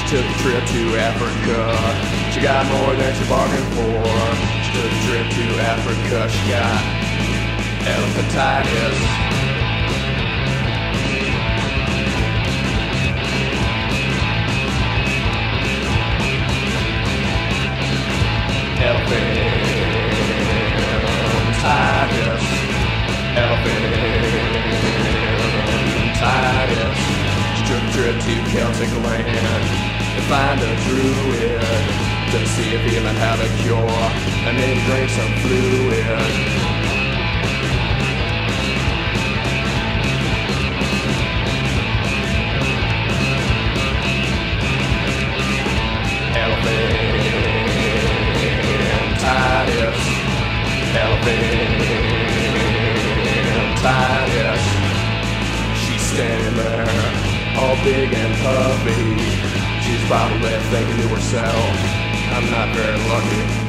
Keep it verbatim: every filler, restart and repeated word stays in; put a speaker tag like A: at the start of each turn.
A: took a trip to Africa. She got more than she bargained for. She took a trip to Africa. She got elephantitis. Elephantitis. Elephantitis. She took a trip to Celtic land to find a druid to see if he might have a cure, and then drink some fluid. Elephantitis. Elephantitis. She's standing there, all big and puffy. She's probably thinking to herself, I'm not very lucky.